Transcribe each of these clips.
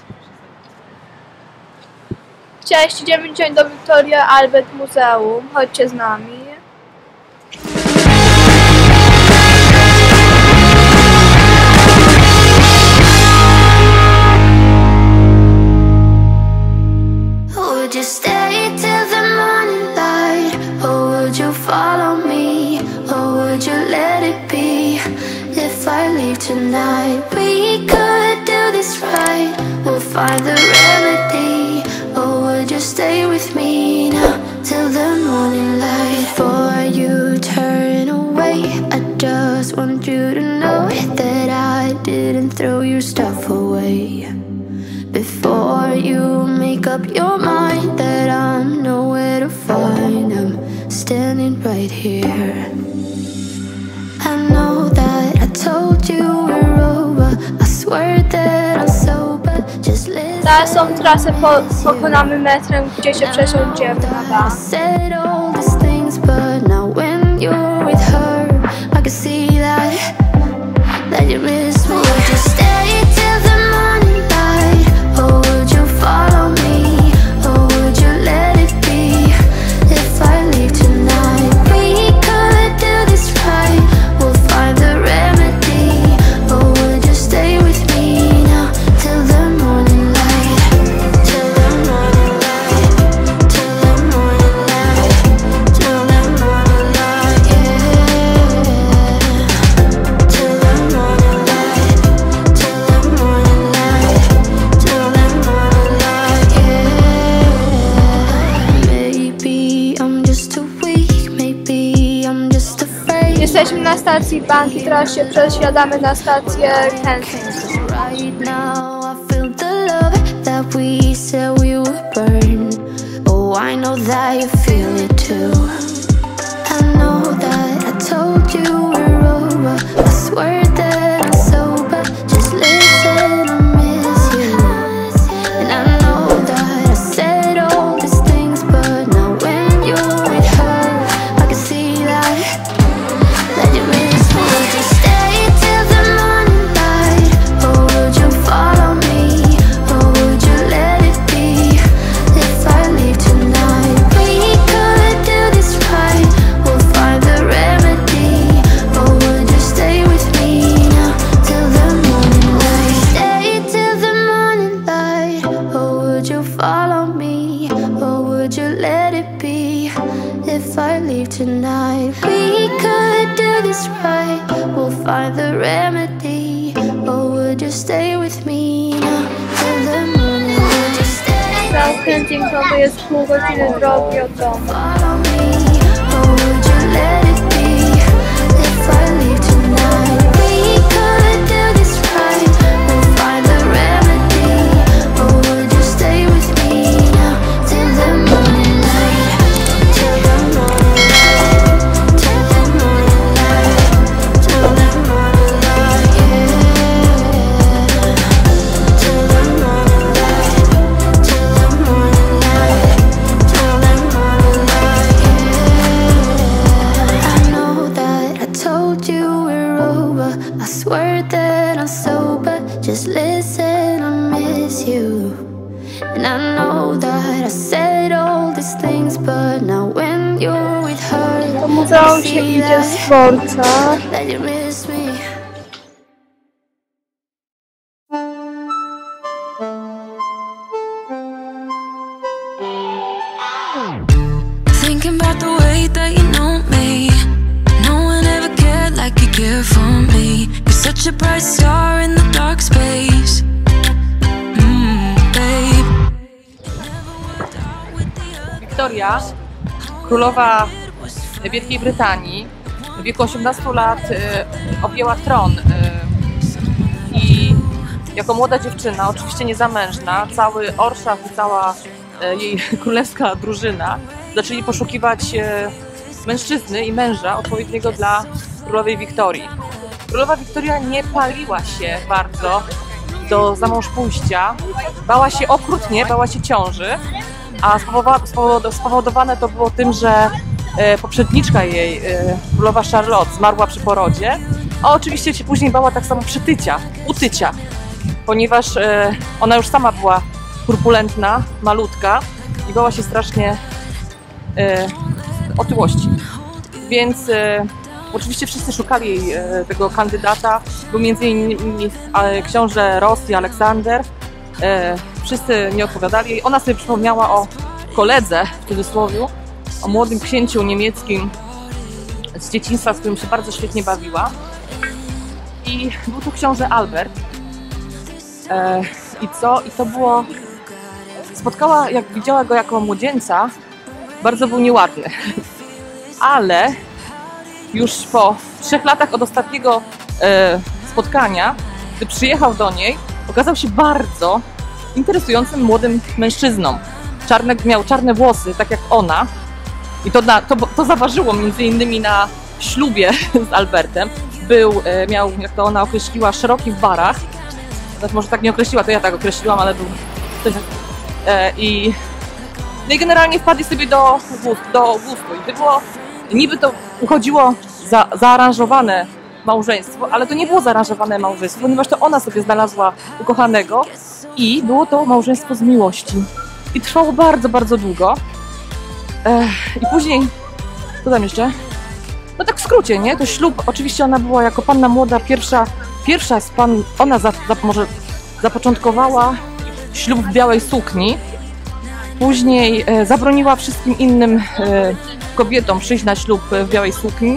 Cześć, idziemy dzisiaj do Victoria Albert Muzeum. Chodźcie z nami. Would you stay till the morning light, or would you follow me, or would you let it be? If I leave tonight, we could do this right. We'll find the remedy, or would you stay with me now till the morning light? Before you turn away, I just want you to know that I didn't throw your stuff away. Before you make up your mind that I'm nowhere to find, I'm standing right here. I know that I told you we're over, I swear that I'm sober, just listen. Teraz tą trasę pokonamy metrem, gdzie się przesiądziemy na bank. I said all these things, but now when you're with her, I can see that you miss me. Would you stay till the morning light, or would you follow me, or would you let it be? If I leave tonight, we could do this right. We'll find the remedy, or would you stay with me now till the morning light? Till the morning light, till the morning light, till the morning light, yeah. Till the morning light, till the morning light, till the morning light, yeah. Maybe I'm just too weak, maybe I'm just afraid. Jesteśmy na stacji bank i teraz się przesiadamy na stację Kensington. Right now I feel the love that we said we would burn. Oh, I know that you feel it too. I know that I told you we're over, I swear that I'm sober, just listen, I miss you. And I know that I said all these things, but now when you're with her, I can see that you miss me. Would you stay till the morning light, or would you follow me, or would you let it be? If I leave tonight, we could do this right. We'll find the remedy, or would you stay with me now till the morning light? Stay till the morning light, or would you follow me, or would you let it be? If I leave tonight, we could do this right. We'll find the remedy, or would you stay with me now till the morning light? Would you stay Za Kensington to jest pół godziny drogi od domu. follow me, or would you let it be? If I leave tonight, we could do this right. We'll find the remedy, or would you stay with me now till the morning light? Till the morning light, till the morning light, till the morning light, yeah. Till the morning light, till the morning light, till the morning light, yeah. I know that I told you we're over, I swear that I'm sober, just listen, I miss you. And I know that I said all these things, but now when you're with her, Do I muzeum się see idzie z dworca. that you miss me. Thinking about the way that you know me. No one ever cared like you care for me. You're such a bright star in the dark space. Babe. Victoria, królowa Wielkiej Brytanii, w wieku 18 lat objęła tron i jako młoda dziewczyna, oczywiście niezamężna, cały orszak i cała jej królewska drużyna zaczęli poszukiwać mężczyzny i męża odpowiedniego dla królowej Wiktorii. Królowa Wiktoria nie paliła się bardzo do zamążpójścia, bała się okrutnie, bała się ciąży, a spowodowane to było tym, że poprzedniczka jej, królowa Charlotte, zmarła przy porodzie, a oczywiście się później bała tak samo utycia. ponieważ ona już sama była korpulentna, malutka i bała się strasznie otyłości. Więc oczywiście wszyscy szukali tego kandydata. Był m.in. książę Rosji Aleksander. Wszyscy nie odpowiadali. Ona sobie przypomniała o koledze, w cudzysłowie, o młodym księciu niemieckim z dzieciństwa, z którym się bardzo świetnie bawiła. I był to książę Albert. I co? I to było... Spotkała, jak widziała go jako młodzieńca, bardzo był nieładny. Ale już po 3 latach od ostatniego spotkania, gdy przyjechał do niej, okazał się bardzo interesującym młodym mężczyzną. Miał czarne włosy, tak jak ona. I to zaważyło między innymi na ślubie z Albertem. Miał, jak to ona określiła, szeroki w barach. Znaczy, może tak nie określiła, to ja tak określiłam, ale był... No i generalnie wpadli sobie do gustu. I niby to uchodziło za zaaranżowane małżeństwo, ale to nie było zaaranżowane małżeństwo, ponieważ to ona sobie znalazła ukochanego i było to małżeństwo z miłości. I trwało bardzo, bardzo długo. I później, co tam jeszcze? No tak w skrócie, nie? To ślub, oczywiście ona była jako panna młoda, ona może zapoczątkowała ślub w białej sukni. Później zabroniła wszystkim innym kobietom przyjść na ślub w białej sukni.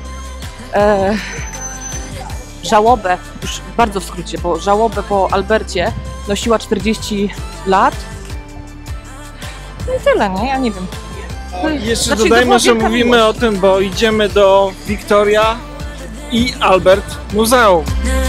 Żałobę, już bardzo w skrócie, bo żałobę po Albercie nosiła 40 lat. No i tyle, nie? Ja nie wiem. Jeszcze dodajmy, że mówimy o tym, bo idziemy do Victoria i Albert Muzeum.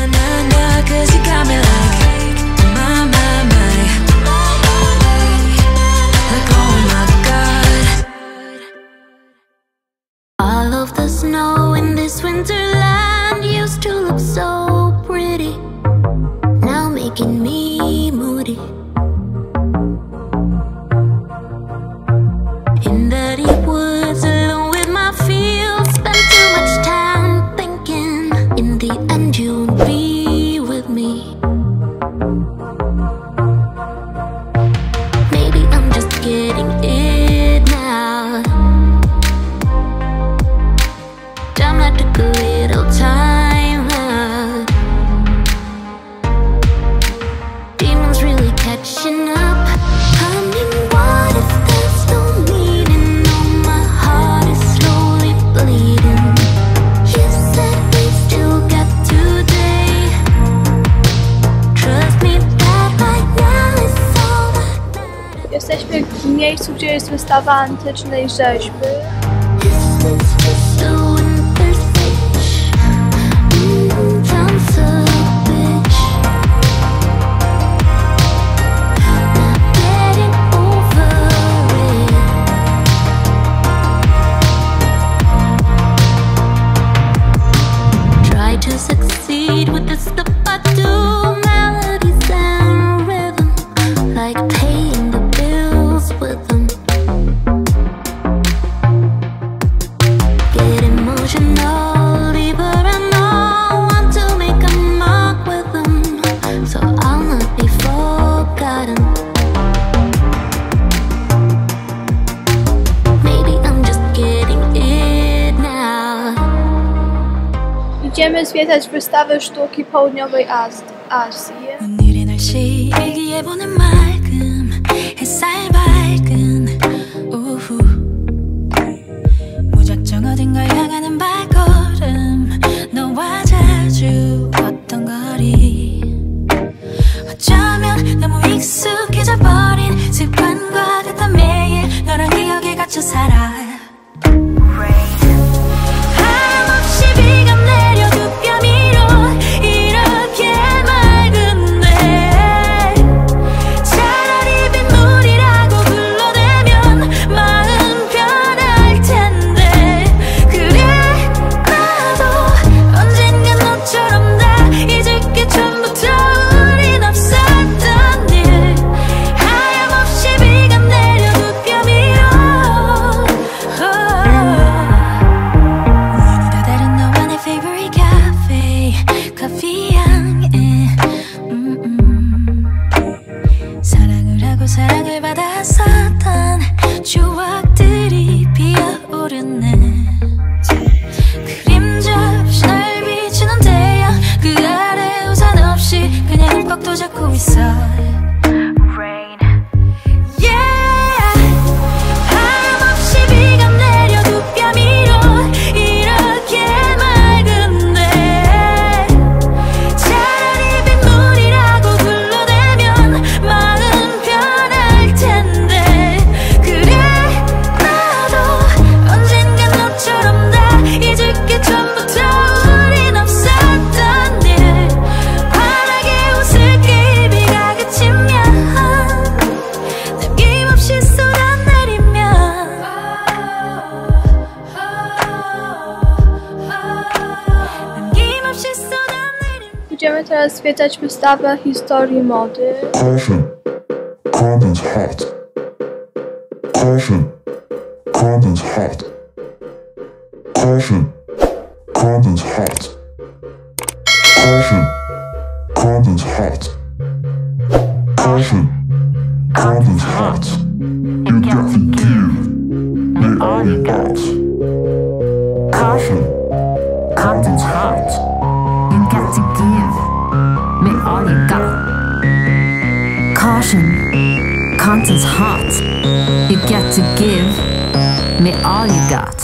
All of the snow in this winterland used to look so pretty, now making me moody. In the deep woods alone with my fields, spent too much time thinking, in the end you'll be with me. Maybe I'm just getting it now. Time I took a little time out. Demons really catching up. I mean, what if there's no meaning? No, my heart is slowly bleeding. You said we still got today. Trust me that right now is all that matters. Jesteśmy w miejscu, gdzie jest wystawa antycznej rzeźby. This is just a winter speech. Sounds so bitch. Not getting over it. Try to succeed with the stuff I do. Melodies and rhythm, like paying the bills with them. Get emotional, but I know want to make a mark with them, so I'll not be forgotten. Maybe I'm just getting it now. Idziemy zwiedzać wystawę sztuki południowej Azji. 오늘의 날씨 일기예보는 맑음 햇살 밝은 오후 무작정 어딘가 향하는 발걸음 너와 자주 걷던 거리 어쩌면 너무 익숙해져 버린 습관과 같아 매일 너랑 기억에 갇혀 살아 하염없이 비가 내려 두 뼘 위로 이렇게 맑은데 차라리 빗물이라고 불러대면 마음 편할 텐데 그래 나도 언젠간 너처럼 다 잊을 게 처음부터 우린 없었던 일 하염없이 비가 내려 두 뼘 위로 우연히 다 다른 너와 내 favorite cafe 커피 향에 붙잡고 있어. Rain. Yeah. 하염없이 비가 내려 두 뺨이로 이렇게 맑은데 차라리 빗물이라고 둘러대면 마음 변할 텐데. 그래 나도 언젠간 너처럼 다 잊을게. 처음부터 우린 없었던 일. 환하게 웃을게 비가 그치면 남김없이 쏟아내리면. 남김없이 쏟아내리면. Idziemy teraz zwiedzać wystawę historii mody. Caution. Condoms hot. Caution. Condoms hot. Caution. Condoms hot. Caution. Condoms hot. Caution. Condoms hot. You got to give me all you got. Caution, condoms hot. You got to give me all you got. Caution, condoms hot. You got to give me all you got.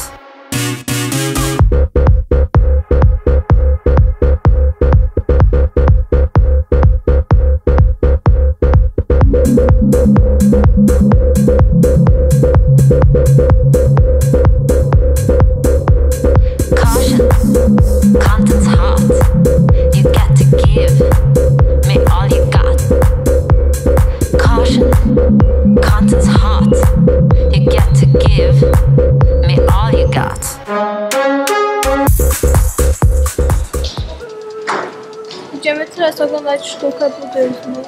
Caution, content's hot. You got to give me all you got. Caution, content's hot. You got to give me all you got. Idziemy teraz oglądać sztukę buddyzmu.